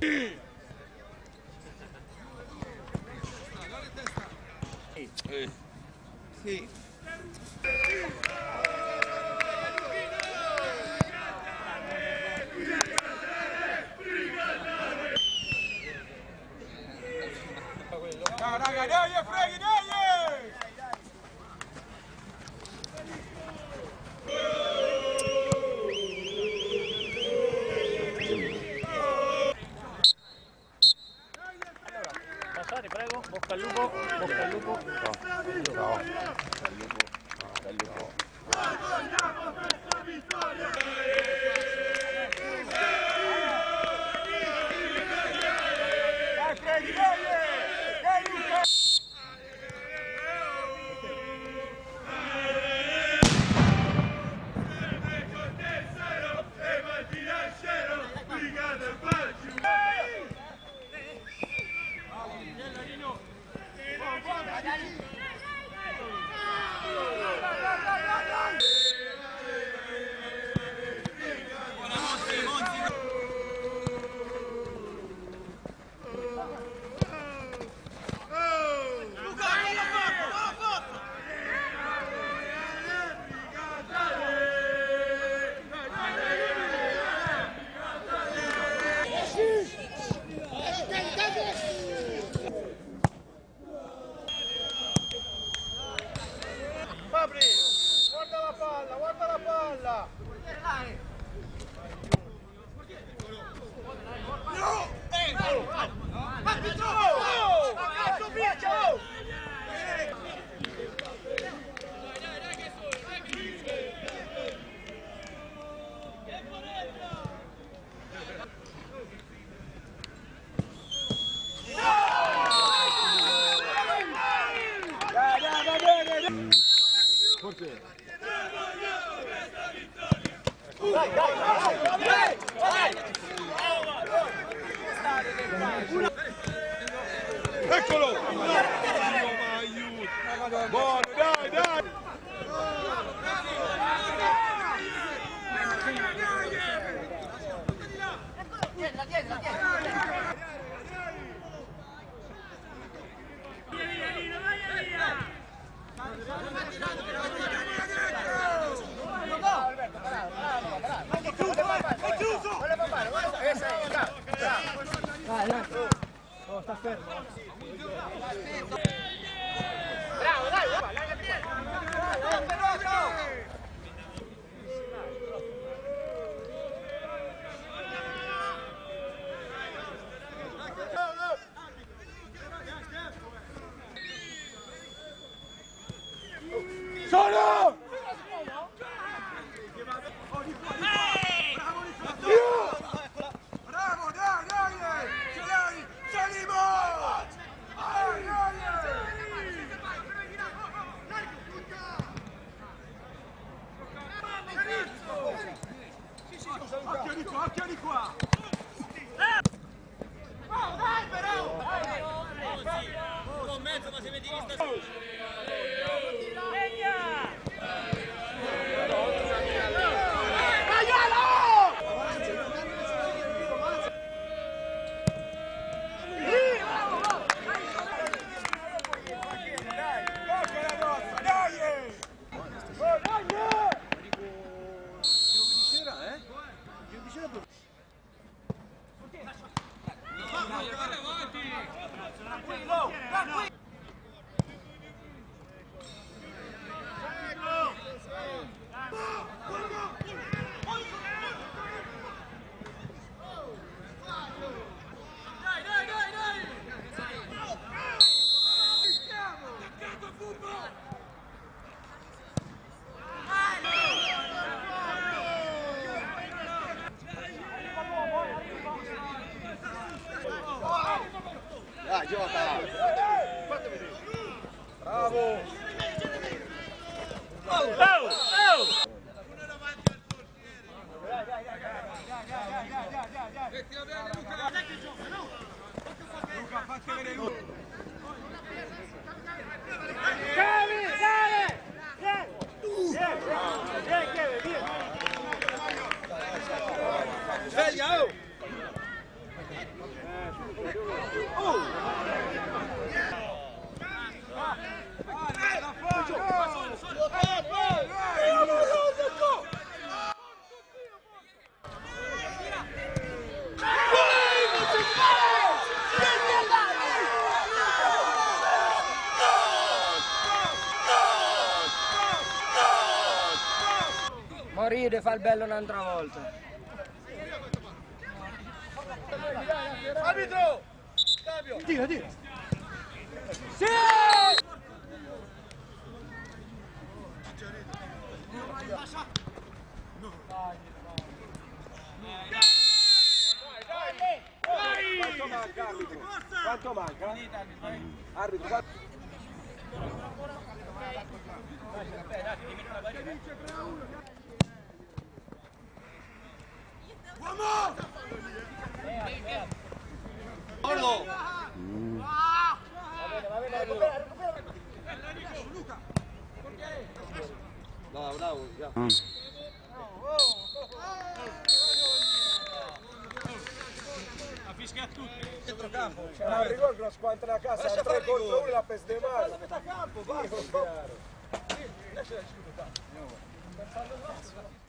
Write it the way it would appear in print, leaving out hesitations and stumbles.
Sì. Dai, raga, dai, freghi, dai! Passate, prego, bocca al lupo, bocca al lupo. Bravo. Bocca al lupo. Bocca al lupo. Vogliamo questa vittoria! Dai, freghi, dai! Dai, Luca! Fabri, guarda la palla, guarda la palla! No! Forse. Dai, eccolo! Buono, dai, dai! Oh, sta fermo. Bravo, dai! Sono! Bravo, dai, dai! Ce l'hai! Salimo! Dai, occhio di qua! Oh, dai, però! Con mezzo, ma se vedi che sta... Dai, gioca! Bravo! Mettila bene, Luca! Luca, fatti vedere lui! Sveglia, oh! Non ride, fa il bello un'altra volta. Arbitro! Cambio! Tira, tira. Sì! Quanto manca, arbitro? Quanto manca? Arbitro, quanto... Uomo! Orlo! No, bravo, già. Fischia a tutti! Centrocampo! Ma il rigore lo squanta la casa, Lascia 3 fare contro rigore. 1 la peste male. Lascia metà campo, basta! Sì, lascia il